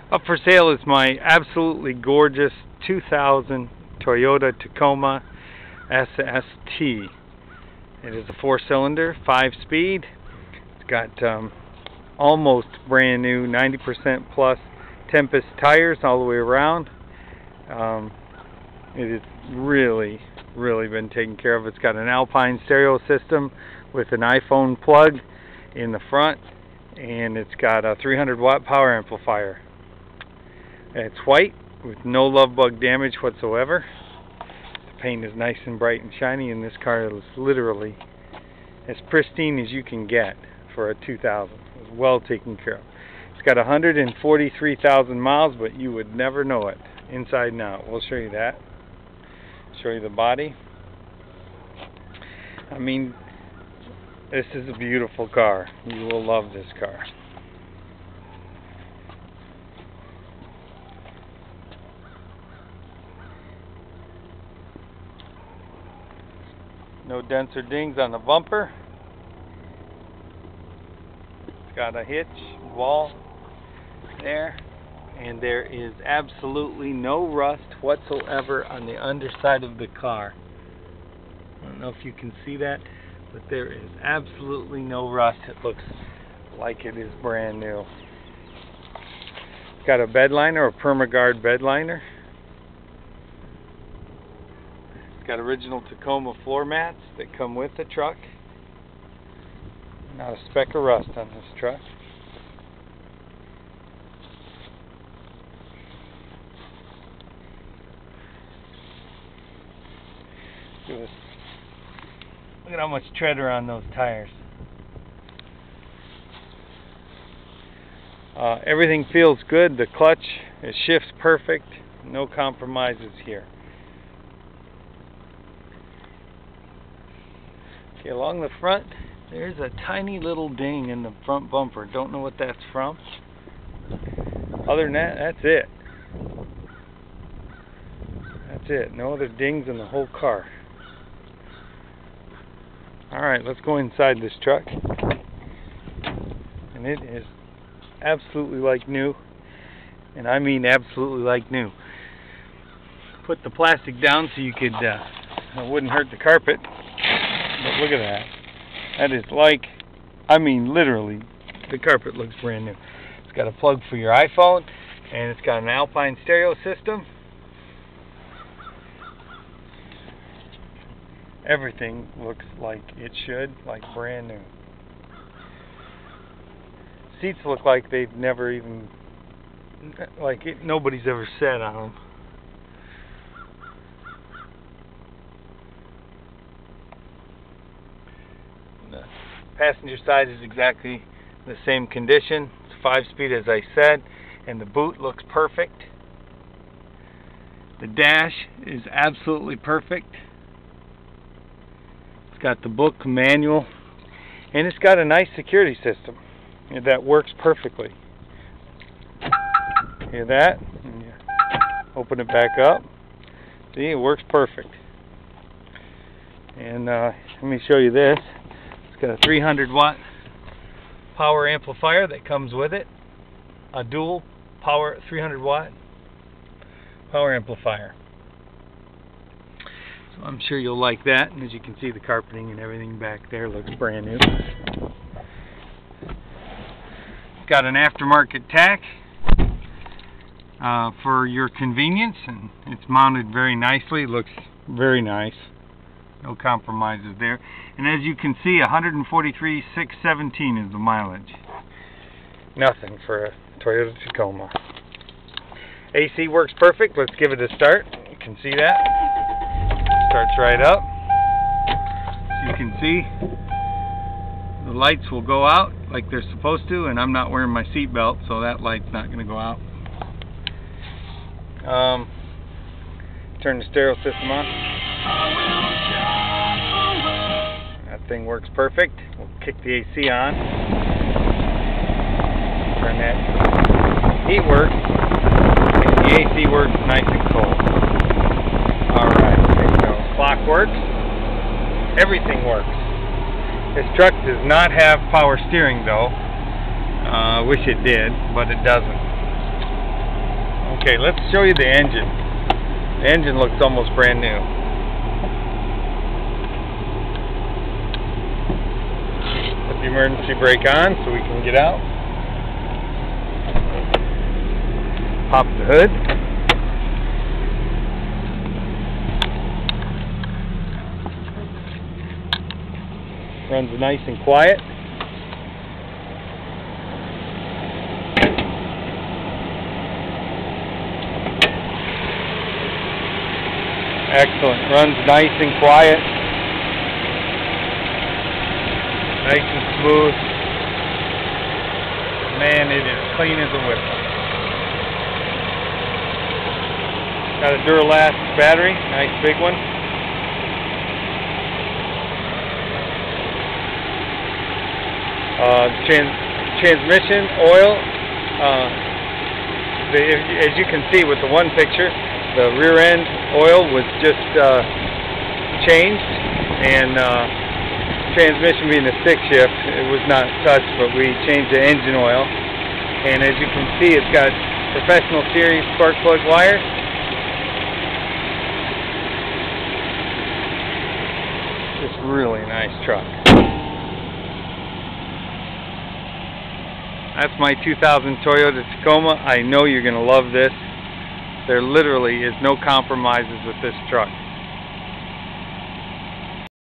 Up for sale is my absolutely gorgeous 2000 Toyota Tacoma SST. It is a 4-cylinder, 5-speed. It's got almost brand new 90% plus Tempest tires all the way around. It is really been taken care of. It's got an Alpine stereo system with an iPhone plug in the front, and it's got a 300-watt power amplifier. It's white with no love bug damage whatsoever. The paint is nice and bright and shiny, and this car is literally as pristine as you can get for a 2000. It's well taken care of. It's got 143,000 miles, but you would never know it inside and out. We'll show you that. Show you the body. I mean, this is a beautiful car. You will love this car. No dents or dings on the bumper. It's got a hitch wall there, and there is absolutely no rust whatsoever on the underside of the car. I don't know if you can see that, but there is absolutely no rust. It looks like it is brand new. It's got a bed liner, a Permagard bed liner. It's got original Tacoma floor mats that come with the truck. Not a speck of rust on this truck. Look at how much tread are on those tires. Everything feels good. The clutch, it shifts perfect. No compromises here. Okay, along the front, there's a tiny little ding in the front bumper. Don't know what that's from. Other than that, that's it. That's it. No other dings in the whole car. Alright, let's go inside this truck. And it is absolutely like new. And I mean absolutely like new. Put the plastic down so you could, it wouldn't hurt the carpet. But look at that. That is like, I mean literally, the carpet looks brand new. It's got a plug for your iPhone, and it's got an Alpine stereo system. Everything looks like it should, like brand new. Seats look like they've never even, like nobody's ever sat on them. The passenger side is exactly the same condition. It's 5-speed as I said, and the boot looks perfect. The dash is absolutely perfect. It's got the book manual, and it's got a nice security system that works perfectly. Hear that? And you open it back up. See, it works perfect. And let me show you this. It's got a 300-watt power amplifier that comes with it. A dual power 300-watt power amplifier. So I'm sure you'll like that. And as you can see, the carpeting and everything back there looks brand new. It's got an aftermarket tack for your convenience, and it's mounted very nicely. It looks very nice. No compromises there. And as you can see, 143,617 is the mileage. Nothing for a Toyota Tacoma. AC works perfect. Let's give it a start. You can see that. Starts right up. As you can see, the lights will go out like they're supposed to, and I'm not wearing my seat belt, so that light's not going to go out. Turn the stereo system on. That thing works perfect. We'll kick the AC on. Turn that. Heat works, and the AC works nice and cold. Alright, okay, so clock works. Everything works. This truck does not have power steering though. I wish it did, but it doesn't. Okay, let's show you the engine. The engine looks almost brand new. Put the emergency brake on so we can get out. Pop the hood. Runs nice and quiet. Excellent. Runs nice and quiet. Nice and smooth. Man, it is clean as a whistle. Got a Duralast battery, nice big one. Transmission oil. As you can see with the one picture, the rear end oil was just changed, and transmission being a stick shift, it was not touched, but we changed the engine oil. And as you can see, it's got professional series spark plug wires. It's really nice truck. That's my 2000 Toyota Tacoma. I know you're going to love this. There literally is no compromises with this truck.